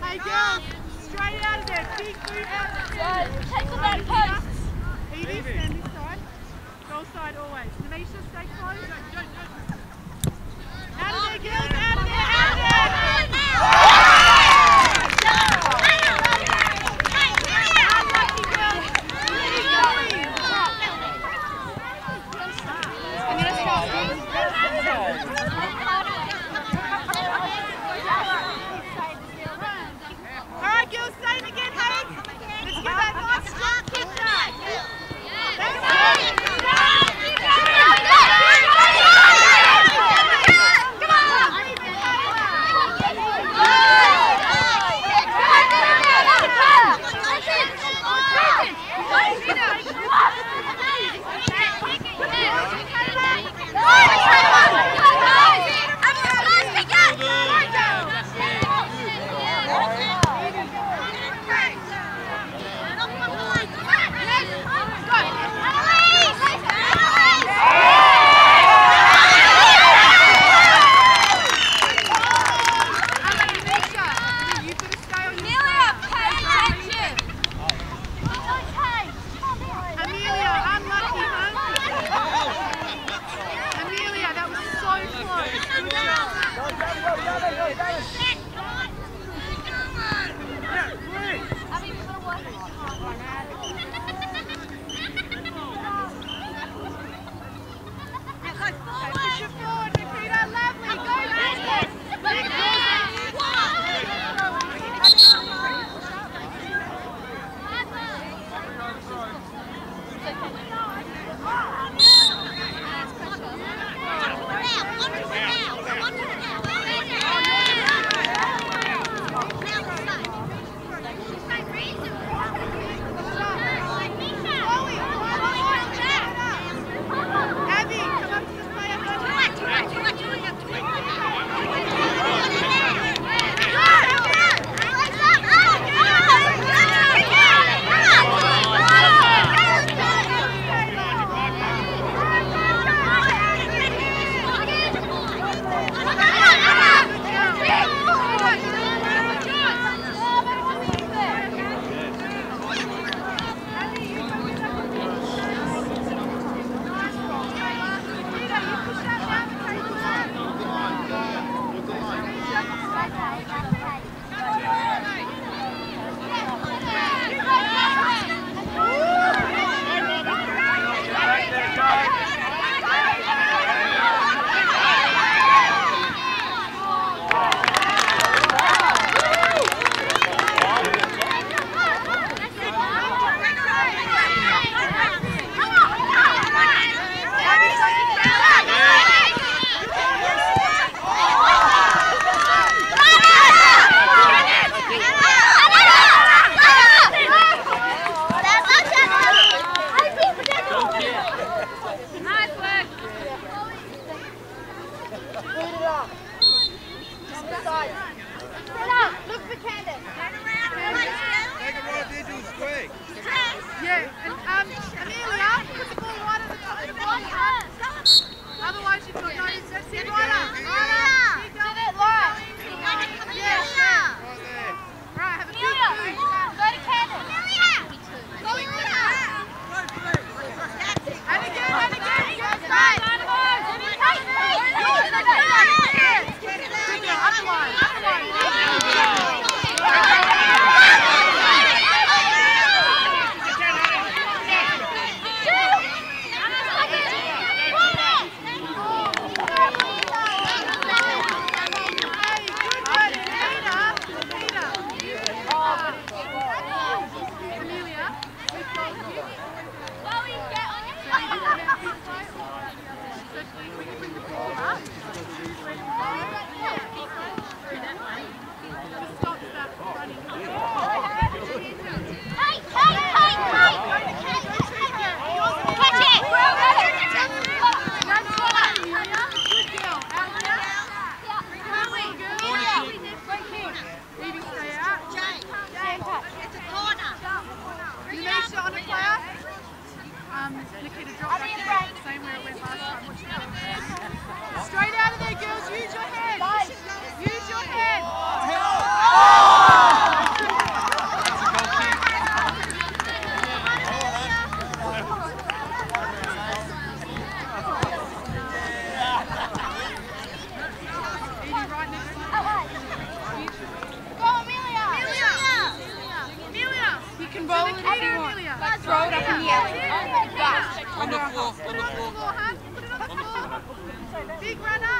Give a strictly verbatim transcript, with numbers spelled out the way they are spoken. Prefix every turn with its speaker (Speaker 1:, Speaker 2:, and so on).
Speaker 1: Hey girls, straight out of there, big boot out of there.
Speaker 2: Take the back posts.
Speaker 1: Edie, stand this side. Goal side always. Namisha, stay close. Out of there, girls, out of there, out of there! Unlucky girls. Keep going. I'm going to stop. Alright girls, same again, hey? Let's get that nice strong kick back. That's it.
Speaker 2: can roll it if you want. Like throw it up in the air.
Speaker 1: On the floor, on the floor. Put it on the floor, huh? Put it on the floor. Big runner.